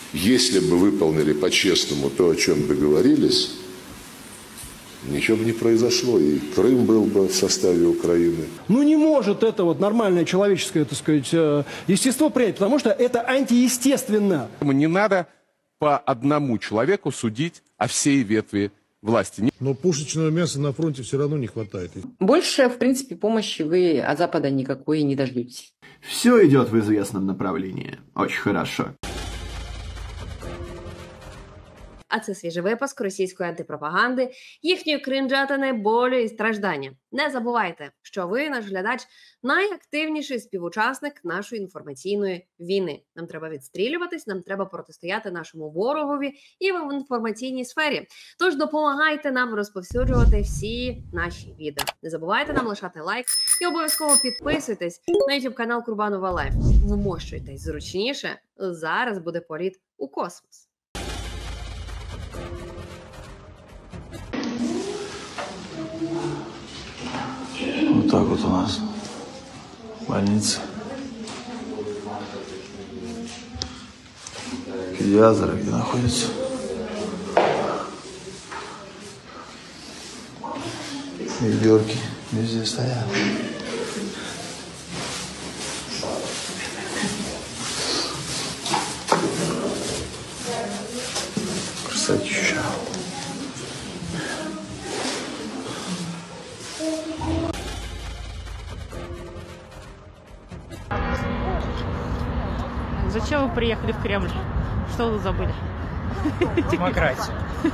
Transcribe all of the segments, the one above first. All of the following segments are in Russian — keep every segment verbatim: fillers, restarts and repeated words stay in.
Если бы выполнили по-честному то, о чем договорились, ничего бы не произошло, и Крым был бы в составе Украины. Ну не может это вот нормальное человеческое, так сказать, естество принять, потому что это антиестественно. Не надо по одному человеку судить о всей ветви власти. Но пушечного мяса на фронте все равно не хватает. Больше, в принципе, помощи вы от Запада никакой не дождетесь. Все идет в известном направлении. Очень хорошо. А це свіжий випуск російської антипропаганди, їхньої кринжатини, болю і страждання. Не забувайте, що ви, наш глядач, найактивніший співучасник нашої інформаційної війни. Нам треба відстрілюватись, нам треба протистояти нашому ворогові і в інформаційній сфері. Тож допомагайте нам розповсюджувати всі наші відео. Не забувайте нам лишати лайк і обов'язково підписуйтесь на ютуб канал Курбанова Лайф. Вмощуйтесь зручніше, зараз буде політ у космос. Вот так вот у нас больница. Педиатры где находятся. Ведерки везде стоят. Красотища. Зачем вы приехали в Кремль? Что вы забыли? Демократия.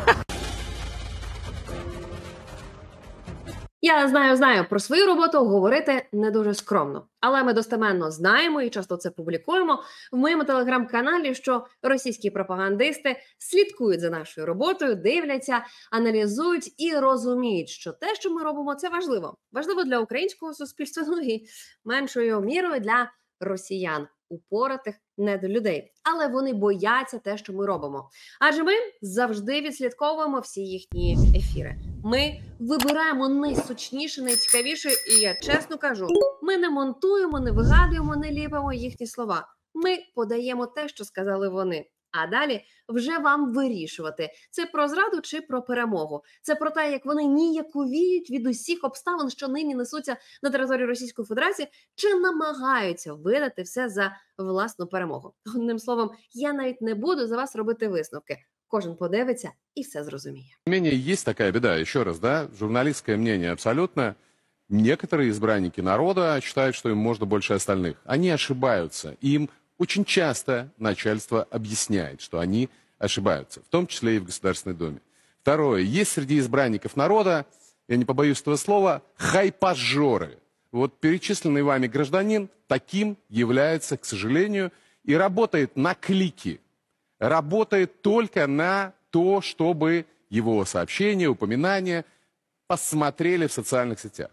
Я знаю, знаю, про свою роботу говорити не дуже скромно. Але ми достеменно знаємо і часто це публікуємо в моєму телеграм-каналі, що російські пропагандисти слідкують за нашою роботою, дивляться, аналізують і розуміють, що те, що ми робимо, це важливо. Важливо для українського суспільства, ну і меншою мірою для росіян, упоратих недолюдей. Але вони бояться те, що ми робимо. Адже ми завжди відслідковуємо всі їхні ефіри. Ми вибираємо найсучніше, найцікавіше, і я чесно кажу, ми не монтуємо, не вигадуємо, не ліпимо їхні слова. Ми подаємо те, що сказали вони. А далі вже вам вирішувати, це про зраду чи про перемогу. Це про те, як вони ніяковіють від усіх обставин, що нині несуться на території Російської Федерації, чи намагаються видати все за власну перемогу. Одним словом, я навіть не буду за вас робити висновки. Кожен подивиться і все зрозуміє. Мнение есть такая беда, еще раз, да, журналистское мнение абсолютно. Некоторые избранники народа считают, что им можно больше остальных. Они ошибаются, им очень часто начальство объясняет, что они ошибаются, в том числе и в Государственной Думе. Второе. Есть среди избранников народа, я не побоюсь этого слова, хайпажоры. Вот перечисленный вами гражданин таким является, к сожалению, и работает на клики. Работает только на то, чтобы его сообщения, упоминания посмотрели в социальных сетях.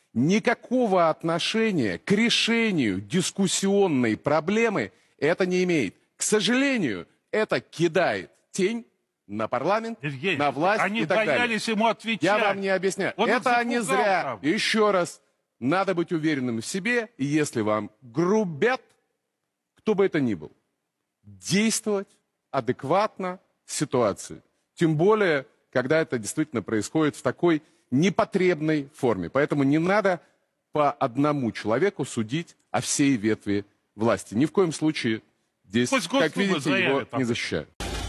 Никакого отношения к решению дискуссионной проблемы это не имеет. К сожалению, это кидает тень на парламент, Евгений, на власть они и так далее. боялись ему отвечать. Я вам не объясняю. Он это они зря. там. Еще раз, надо быть уверенным в себе, и если вам грубят, кто бы это ни был, действовать адекватно ситуации. Тем более, когда это действительно происходит в такой непотребной форме. Поэтому не надо по одному человеку судить о всей ветви власти. Ни в коем случае здесь, как видите, его не защищают.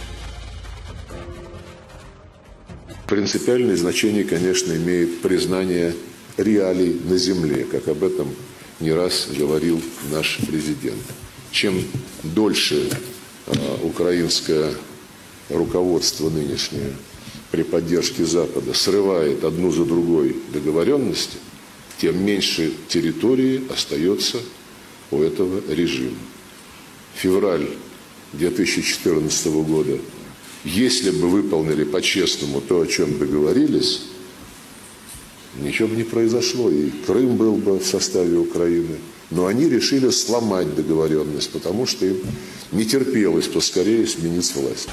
Принципиальное значение, конечно, имеет признание реалий на земле, как об этом не раз говорил наш президент. Чем дольше э, украинское руководство нынешнее при поддержке Запада срывает одну за другой договоренности, тем меньше территории остается у этого режима. Февраль две тысячи четырнадцатого года, если бы выполнили по-честному то, о чем договорились, ничего бы не произошло, и Крым был бы в составе Украины. Но они решили сломать договоренность, потому что им не терпелось поскорее сменить власть.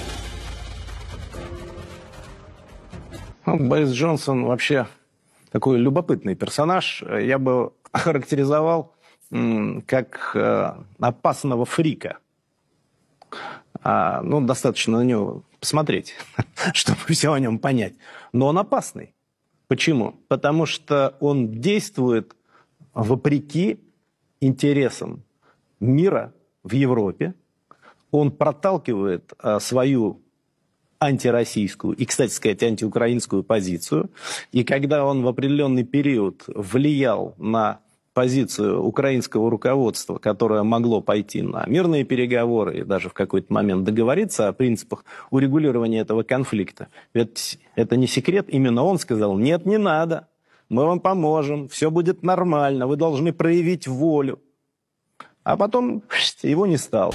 Борис Джонсон вообще такой любопытный персонаж. Я бы охарактеризовал как опасного фрика. А, ну, достаточно на него посмотреть, чтобы все о нем понять. Но он опасный. Почему? Потому что он действует вопреки интересам мира в Европе. Он проталкивает а, свою антироссийскую и, кстати сказать, антиукраинскую позицию. И когда он в определенный период влиял на позицию украинского руководства, которое могло пойти на мирные переговоры и даже в какой-то момент договориться о принципах урегулирования этого конфликта, ведь это не секрет, именно он сказал: нет, не надо, мы вам поможем, все будет нормально, вы должны проявить волю. А потом его не стало.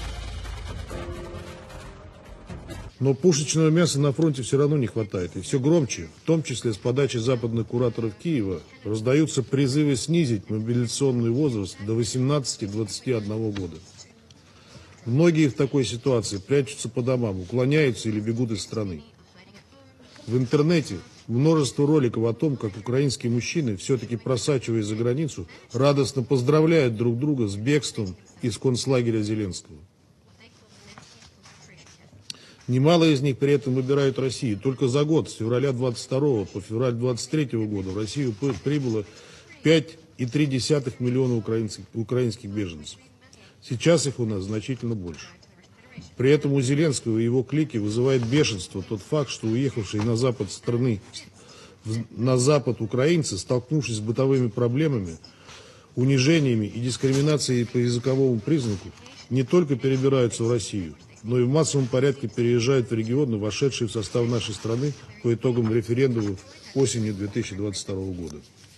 Но пушечного мяса на фронте все равно не хватает. И все громче, в том числе с подачи западных кураторов Киева, раздаются призывы снизить мобилизационный возраст до восемнадцати-двадцати одного года. Многие в такой ситуации прячутся по домам, уклоняются или бегут из страны. В интернете множество роликов о том, как украинские мужчины, все-таки просачиваясь за границу, радостно поздравляют друг друга с бегством из концлагеря Зеленского. Немало из них при этом выбирают Россию. Только за год, с февраля двадцать второго по февраль двадцать третьего года, в Россию прибыло пять и три десятых миллиона украинских, украинских беженцев. Сейчас их у нас значительно больше. При этом у Зеленского и его клики вызывает бешенство тот факт, что уехавшие на запад страны, на запад украинцы, столкнувшись с бытовыми проблемами, унижениями и дискриминацией по языковому признаку, не только перебираются в Россию, но и в массовом порядке переезжают в регионы, вошедшие в состав нашей страны по итогам референдума осенью две тысячи двадцать второго года.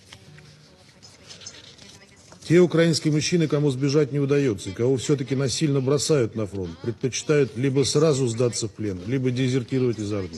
Те украинские мужчины, кому сбежать не удается, и кого все-таки насильно бросают на фронт, предпочитают либо сразу сдаться в плен, либо дезертировать из армии.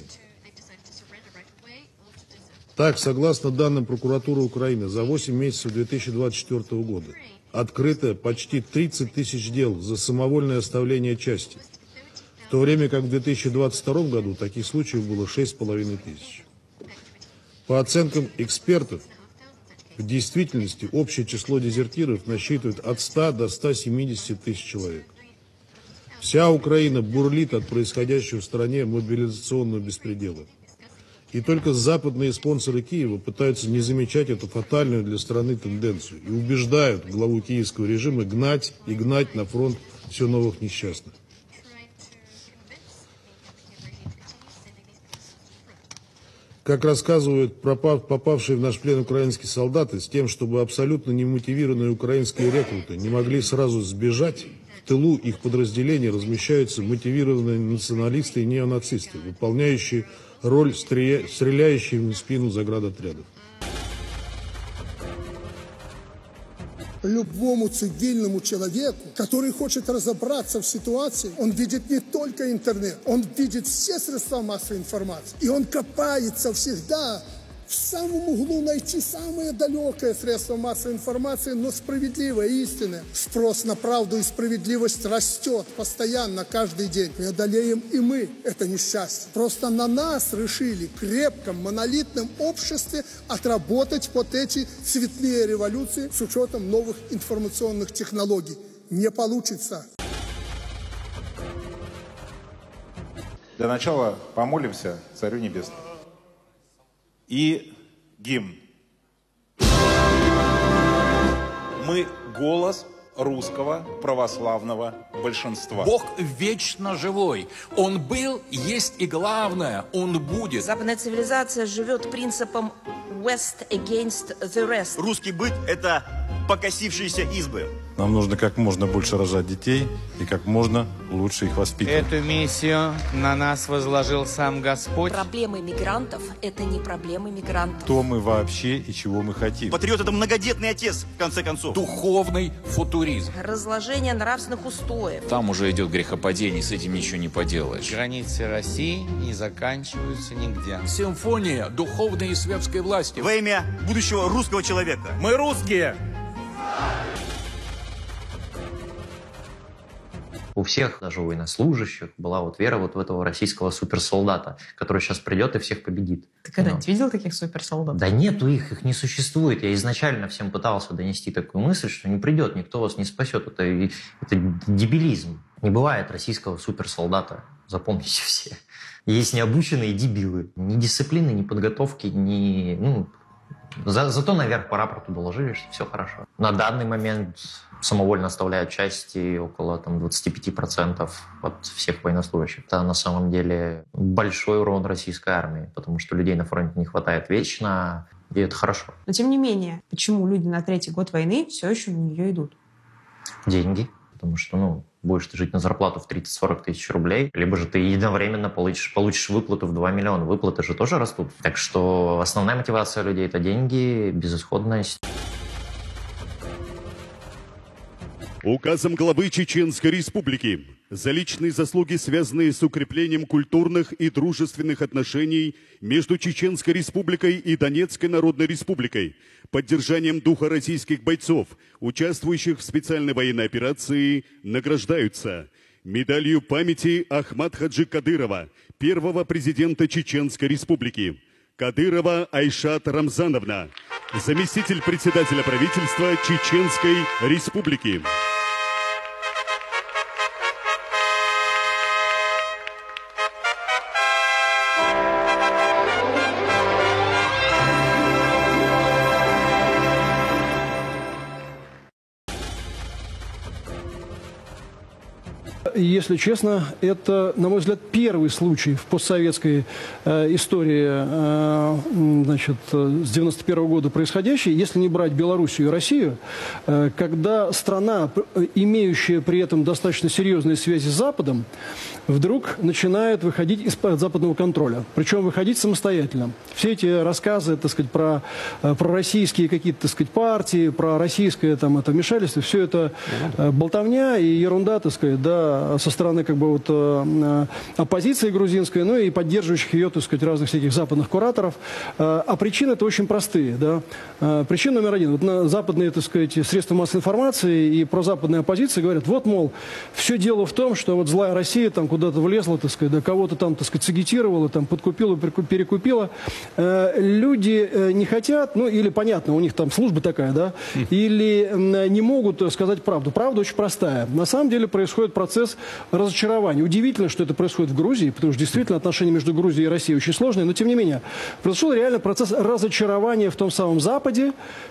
Так, согласно данным прокуратуры Украины, за восемь месяцев две тысячи двадцать четвёртого года открыто почти тридцать тысяч дел за самовольное оставление части, в то время как в две тысячи двадцать втором году таких случаев было шесть с половиной тысяч. По оценкам экспертов, в действительности общее число дезертиров насчитывает от ста до ста семидесяти тысяч человек. Вся Украина бурлит от происходящего в стране мобилизационного беспредела. И только западные спонсоры Киева пытаются не замечать эту фатальную для страны тенденцию и убеждают главу киевского режима гнать и гнать на фронт все новых несчастных. Как рассказывают пропав, попавшие в наш плен украинские солдаты, с тем, чтобы абсолютно немотивированные украинские рекруты не могли сразу сбежать, в тылу их подразделений размещаются мотивированные националисты и неонацисты, выполняющие роль стреля... стреляющих в спину заградотрядов. Любому цивильному человеку, который хочет разобраться в ситуации, он видит не только интернет, он видит все средства массовой информации. И он копается всегда в самом углу найти самое далекое средство массовой информации, но справедливое, истинное. Спрос на правду и справедливость растет постоянно, каждый день. Преодолеем и мы это несчастье. Просто на нас решили в крепком, монолитном обществе отработать вот эти цветные революции с учетом новых информационных технологий. Не получится. Для начала помолимся Царю Небесному. И гимн. Мы голос русского православного большинства. Бог вечно живой. Он был, есть и главное, Он будет. Западная цивилизация живет принципом West against the rest. Русский быт – это покосившиеся избы. Нам нужно как можно больше рожать детей и как можно лучше их воспитывать. Эту миссию на нас возложил сам Господь. Проблемы мигрантов – это не проблемы мигрантов. Кто мы вообще и чего мы хотим? Патриот – это многодетный отец, в конце концов. Духовный футуризм. Разложение нравственных устоев. Там уже идет грехопадение, с этим ничего не поделаешь. Границы России не заканчиваются нигде. Симфония духовной и светской власти. Во имя будущего русского человека. Мы русские! У всех, даже у военнослужащих, была вот вера вот в этого российского суперсолдата, который сейчас придет и всех победит. Ты когда-нибудь видел таких суперсолдатов? Да нету их, их не существует. Я изначально всем пытался донести такую мысль, что не придет, никто вас не спасет. Это, это дебилизм. Не бывает российского суперсолдата, запомните все. Есть необученные дебилы. Ни дисциплины, ни подготовки, ни... Ну, за, зато наверх по рапорту доложили, что все хорошо. На данный момент самовольно оставляют части около там, двадцать пять процентов от всех военнослужащих. Это на самом деле большой урон российской армии, потому что людей на фронте не хватает вечно, и это хорошо. Но тем не менее, почему люди на третий год войны все еще на нее идут? Деньги. Потому что, ну, будешь ты жить на зарплату в тридцать-сорок тысяч рублей, либо же ты единовременно получишь, получишь выплату в два миллиона. Выплаты же тоже растут. Так что основная мотивация людей – это деньги, безысходность. Указом главы Чеченской Республики за личные заслуги, связанные с укреплением культурных и дружественных отношений между Чеченской Республикой и Донецкой Народной Республикой, поддержанием духа российских бойцов, участвующих в специальной военной операции, награждаются медалью памяти Ахмад Хаджи Кадырова, первого президента Чеченской Республики, Кадырова Айшат Рамзановна, заместитель председателя правительства Чеченской Республики. Если честно, это, на мой взгляд, первый случай в постсоветской э, истории э, значит, с девяносто первого года происходящий, если не брать Белоруссию и Россию, э, когда страна, имеющая при этом достаточно серьезные связи с Западом, вдруг начинает выходить из-под западного контроля. Причем выходить самостоятельно. Все эти рассказы, так сказать, про, про российские какие-то, так сказать, партии, про российское там, это вмешательство, все это э, болтовня и ерунда, так сказать, да, со стороны как бы вот э, оппозиции грузинской, ну и поддерживающих ее, так сказать, разных всяких западных кураторов. Э, а причины-то очень простые, да. Э, причина номер один. Вот на западные, так сказать, средства массовой информации и прозападная оппозиция говорят, вот, мол, все дело в том, что вот злая Россия там куда-то влезла, так сказать, да, кого-то там, так сказать, сагитировала, там, подкупила, перекупила. Э, люди э, не хотят, ну, или понятно, у них там служба такая, да, или э, не могут сказать правду. Правда очень простая. На самом деле происходит процесс разочарования. Удивительно, что это происходит в Грузии, потому что действительно отношения между Грузией и Россией очень сложные, но тем не менее произошел реально процесс разочарования в том самом Западе,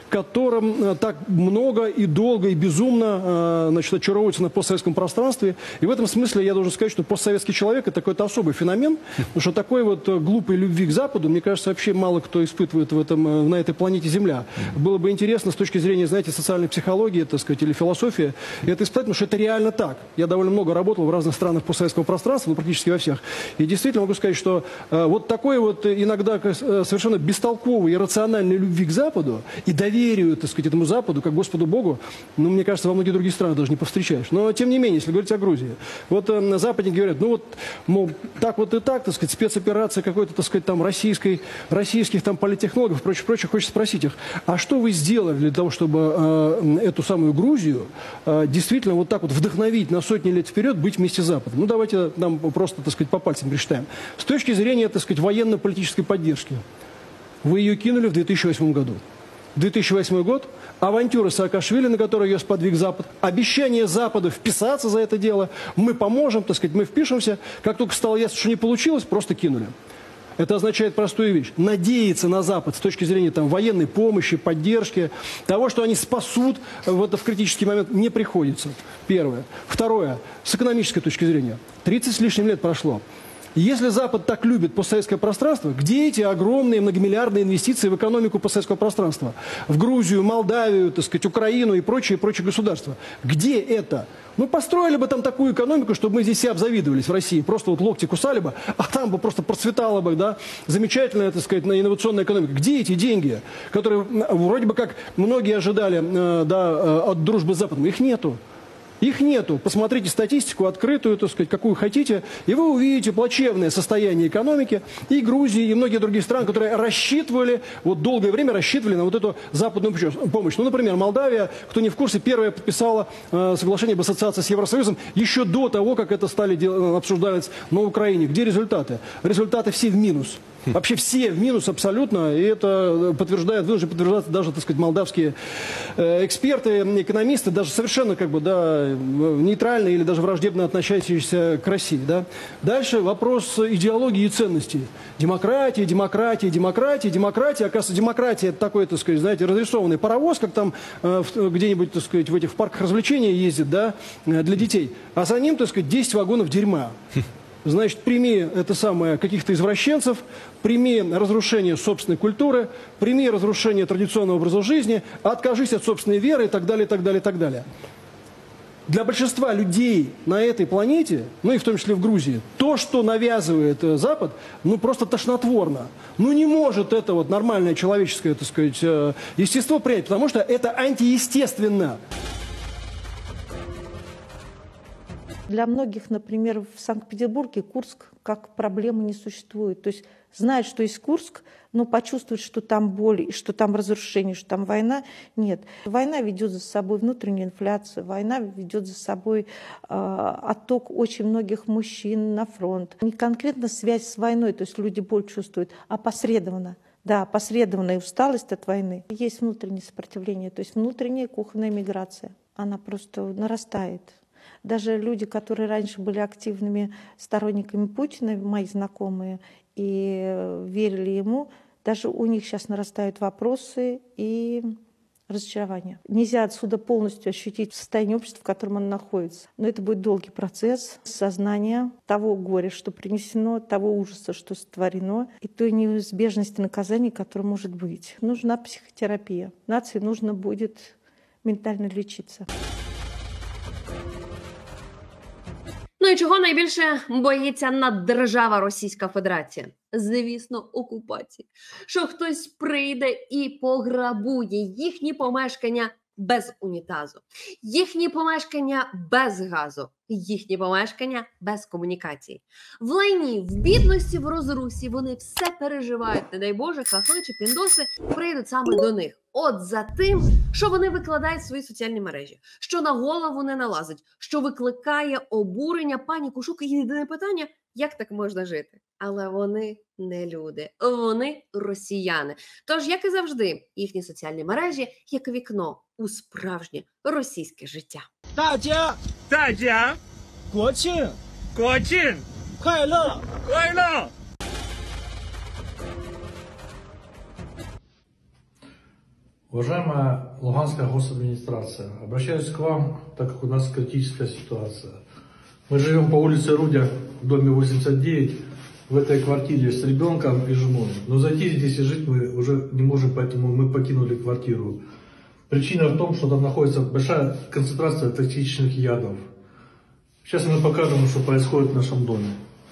которым так много и долго и безумно значит, очаровывается на постсоветском пространстве. И в этом смысле я должен сказать, что постсоветский человек – это какой-то особый феномен, потому что такой вот глупой любви к Западу, мне кажется, вообще мало кто испытывает в этом, на этой планете Земля. Было бы интересно с точки зрения, знаете, социальной психологии, так сказать, или философии, это испытать, потому что это реально так. Я довольно много работал в разных странах постсоветского пространства, ну, практически во всех. И действительно могу сказать, что э, вот такой вот иногда э, совершенно бестолковой и рациональной любви к Западу и доверию, так сказать, этому Западу, как Господу Богу, ну, мне кажется, во многих других странах даже не повстречаешь. Но, тем не менее, если говорить о Грузии, вот э, западники говорят, ну, вот, мол, так вот и так, так сказать, спецоперация какой-то, так сказать, там, российской, российских там политтехнологов, прочее, прочее, хочется спросить их, а что вы сделали для того, чтобы э, эту самую Грузию э, действительно вот так вот вдохновить на сотни лет вперед, быть вместе с Западом? Ну, давайте нам просто, так сказать, по пальцам пересчитаем. С точки зрения, так сказать, военно-политической поддержки, вы ее кинули в две тысячи восьмом году. две тысячи восьмой год, авантюра Саакашвили, на которую ее сподвиг Запад, обещание Запада вписаться за это дело, мы поможем, так сказать, мы впишемся, как только стало ясно, что не получилось, просто кинули. Это означает простую вещь. Надеяться на Запад с точки зрения там, военной помощи, поддержки, того, что они спасут в, в критический момент, не приходится. Первое. Второе. С экономической точки зрения. тридцать с лишним лет прошло. Если Запад так любит постсоветское пространство, где эти огромные многомиллиардные инвестиции в экономику постсоветского пространства? В Грузию, Молдавию, так сказать, Украину и прочие, прочие государства. Где это? Ну, построили бы там такую экономику, чтобы мы здесь все обзавидовались в России. Просто вот локти кусали бы, а там бы просто процветала бы, да, замечательная, так сказать, инновационная экономика. Где эти деньги, которые вроде бы как многие ожидали, да, от дружбы с Западом? Их нету. Их нету. Посмотрите статистику открытую, так сказать, какую хотите, и вы увидите плачевное состояние экономики и Грузии, и многие другие страны, которые рассчитывали, вот долгое время рассчитывали на вот эту западную помощь. Ну, например, Молдавия, кто не в курсе, первая подписала э, соглашение об ассоциации с Евросоюзом еще до того, как это стали обсуждать на Украине. Где результаты? Результаты все в минус. Вообще все в минус абсолютно, и это подтверждает, вынуждены подтверждать даже, так сказать, молдавские э, эксперты, экономисты, даже совершенно как бы, да, нейтральные или даже враждебно относящиеся к России, да. Дальше вопрос идеологии и ценностей. Демократия, демократия, демократия, демократия. Оказывается, демократия — это такой, так сказать, знаете, разрисованный паровоз, как там э, где-нибудь, так сказать, в этих в парках развлечений ездит, да, для детей. А за ним, так сказать, десять вагонов дерьма. Значит, прими это самое каких-то извращенцев, прими разрушение собственной культуры, прими разрушение традиционного образа жизни, откажись от собственной веры и так далее, и так далее, и так далее. Для большинства людей на этой планете, ну и в том числе в Грузии, то, что навязывает Запад, ну просто тошнотворно. Ну не может это вот нормальное человеческое, так сказать, естество принять, потому что это антиестественно. Для многих, например, в Санкт-Петербурге Курск как проблемы не существует. То есть знают, что есть Курск, но почувствовать, что там боль, что там разрушение, что там война, нет. Война ведет за собой внутреннюю инфляцию, война ведет за собой э, отток очень многих мужчин на фронт. Не конкретно связь с войной, то есть люди боль чувствуют, а посредованно. Да, посредованная усталость от войны. Есть внутреннее сопротивление, то есть внутренняя кухонная миграция. Она просто нарастает. Даже люди, которые раньше были активными сторонниками Путина, мои знакомые, и верили ему, даже у них сейчас нарастают вопросы и разочарования. Нельзя отсюда полностью ощутить состояние общества, в котором он находится. Но это будет долгий процесс сознания того горя, что принесено, того ужаса, что сотворено, и той неизбежности наказания, которое может быть. Нужна психотерапия. Нации нужно будет ментально лечиться. Ну і чого найбільше боїться наддержава Російська Федерація? Звісно, окупації. Що хтось прийде і пограбує їхні помешкання без унітазу, їхні помешкання без газу, їхні помешкання без комунікації. В лайні, в бідності, в розрусі вони все переживають, не дай Боже, хахли чи піндоси прийдуть саме до них. От за тим, що вони викладають в свої соціальні мережі, що на голову не налазить, що викликає обурення, паніку, шок і єдине питання – як так можна жити? Але вони не люди, вони росіяни. Тож, як і завжди, їхні соціальні мережі як вікно у справжнє російське життя. Тадя! Тадя! Кочин! Кочин! Хайло! Хайло! Уважаемая Луганская госадминистрация, обращаюсь к вам, так как у нас критическая ситуация. Мы живем по улице Рудя, в доме восемьдесят девять, в этой квартире с ребенком и женой. Но зайти здесь и жить мы уже не можем, поэтому мы покинули квартиру. Причина в том, что там находится большая концентрация токсичных ядов. Сейчас мы покажем, что происходит в нашем доме.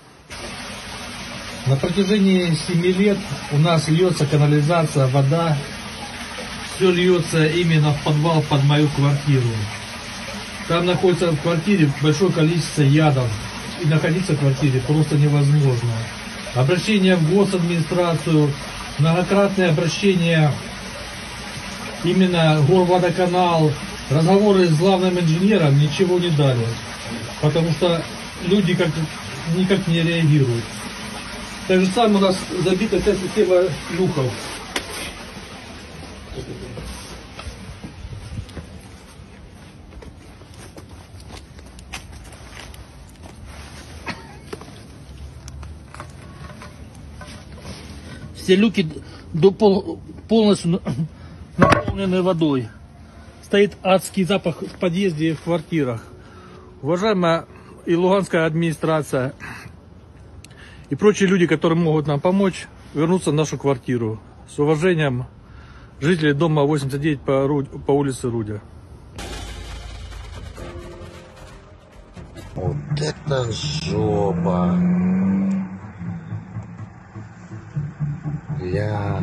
На протяжении семи лет у нас льется канализация, вода. Все льется именно в подвал под мою квартиру. Там находится в квартире большое количество ядов. И находиться в квартире просто невозможно. Обращение в госадминистрацию, многократные обращения именно Горводоканал, разговоры с главным инженером ничего не дали. Потому что люди как, никак не реагируют. Так же самое у нас забита вся система люков. Все люки до пол, полностью наполнены водой. Стоит адский запах в подъезде и в квартирах. Уважаемая и Луганская администрация, и прочие люди, которые могут нам помочь вернуться в нашу квартиру. С уважением, жители дома восемьдесят девять по, по улице Рудя. Вот это жопа. Я...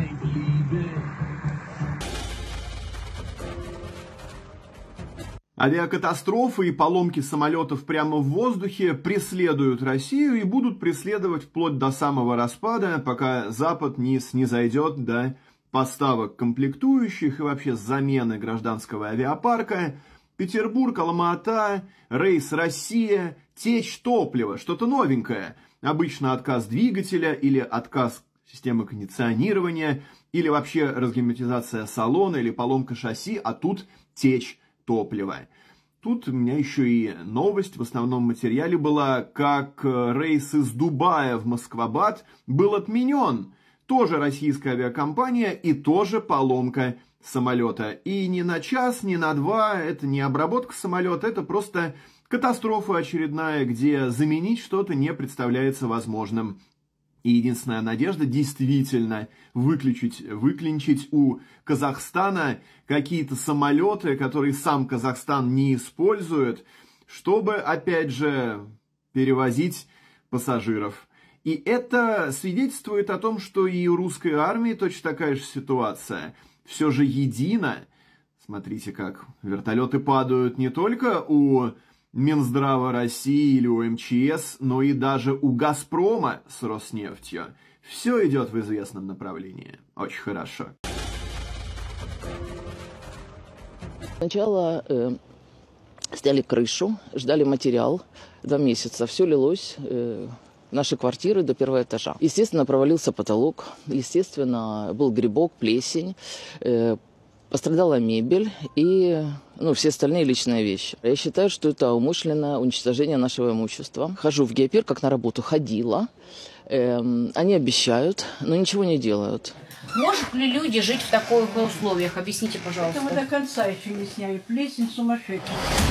Авиакатастрофы и поломки самолетов прямо в воздухе преследуют Россию и будут преследовать вплоть до самого распада, пока Запад не снизойдет до поставок комплектующих и вообще замены гражданского авиапарка. Петербург, Алма-Ата, рейс Россия, течь топлива, что-то новенькое. Обычно отказ двигателя или отказ система кондиционирования, или вообще разгерметизация салона, или поломка шасси, а тут течь топлива. Тут у меня еще и новость в основном материале была, как рейс из Дубая в Москвабад был отменен. Тоже российская авиакомпания и тоже поломка самолета. И ни на час, ни на два, это не обработка самолета, это просто катастрофа очередная, где заменить что-то не представляется возможным. И единственная надежда действительно выключить, выклинчить у Казахстана какие-то самолеты, которые сам Казахстан не использует, чтобы, опять же, перевозить пассажиров. И это свидетельствует о том, что и у русской армии точно такая же ситуация. Все же едино. Смотрите, как вертолеты падают не только у Минздрава России или у эм че эс, но и даже у Газпрома с Роснефтью. Все идет в известном направлении. Очень хорошо. Сначала э, сняли крышу, ждали материал. Два месяца все лилось э, в наши квартиры до первого этажа. Естественно, провалился потолок. Естественно, был грибок, плесень. Э, Пострадала мебель и ну, все остальные личные вещи. Я считаю, что это умышленное уничтожение нашего имущества. Хожу в Геопир, как на работу ходила. Эм, они обещают, но ничего не делают. Могут ли люди жить в таких условиях? Объясните, пожалуйста. Это мы до конца еще не сняли. Плесень сумасшедшая.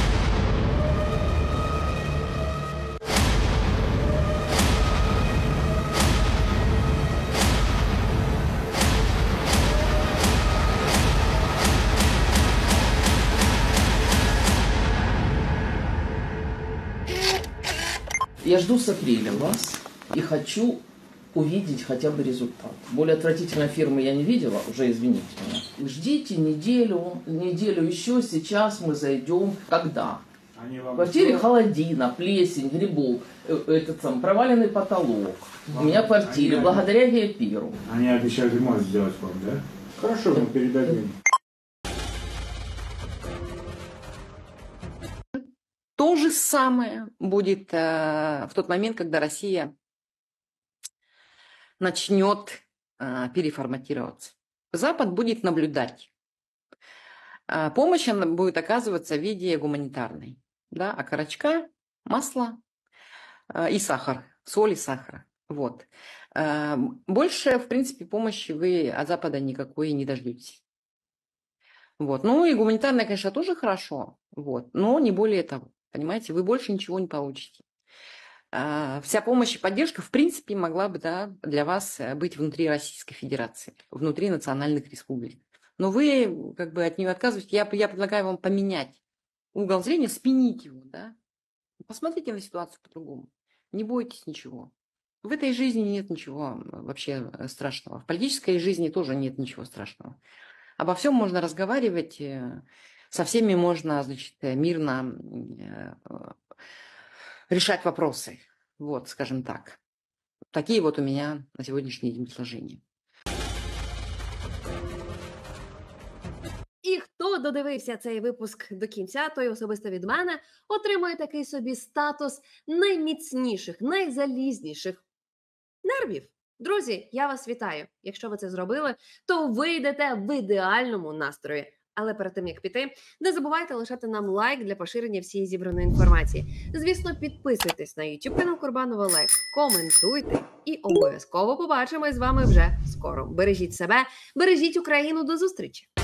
Я жду с апреля вас и хочу увидеть хотя бы результат. Более отвратительной фирмы я не видела, уже извините меня. Ждите неделю, неделю еще, сейчас мы зайдем. Когда? В квартире холодина, плесень, грибок, этот сам проваленный потолок. У меня в квартире, они, благодаря Геопиру. Они обещают ремонт сделать вам, да? Хорошо, мы передадим. То же самое будет э, в тот момент, когда Россия начнет э, переформатироваться. Запад будет наблюдать. Э, помощь она будет оказываться в виде гуманитарной. Да? Окорочка, масло э, и сахар, соль и сахар. Вот. Э, больше, в принципе, помощи вы от Запада никакой не дождетесь. Вот. Ну и гуманитарная, конечно, тоже хорошо, вот, но не более того. Понимаете, вы больше ничего не получите. Вся помощь и поддержка, в принципе, могла бы да, для вас быть внутри Российской Федерации, внутри национальных республик. Но вы как бы от нее отказываетесь. Я, я предлагаю вам поменять угол зрения, сменить его. Да? Посмотрите на ситуацию по-другому. Не бойтесь ничего. В этой жизни нет ничего вообще страшного. В политической жизни тоже нет ничего страшного. Обо всем можно разговаривать. Со всеми можно, значит, мирно решать вопросы. Вот, скажем так. Такие вот у меня на сегодняшний день предложения. І хто додивився цей випуск до кінця, той особисто від мене отримує такий собі статус найміцніших, найзалізніших нервів. Друзі, я вас вітаю. Якщо ви це зробили, то ви йдете в ідеальному настрої. Але перед тим, як піти, не забувайте лишати нам лайк для поширення всієї зібраної інформації. Звісно, підписуйтесь на YouTube канал Курбанова Лайф, коментуйте і обов'язково побачимось з вами вже скоро. Бережіть себе, бережіть Україну, до зустрічі!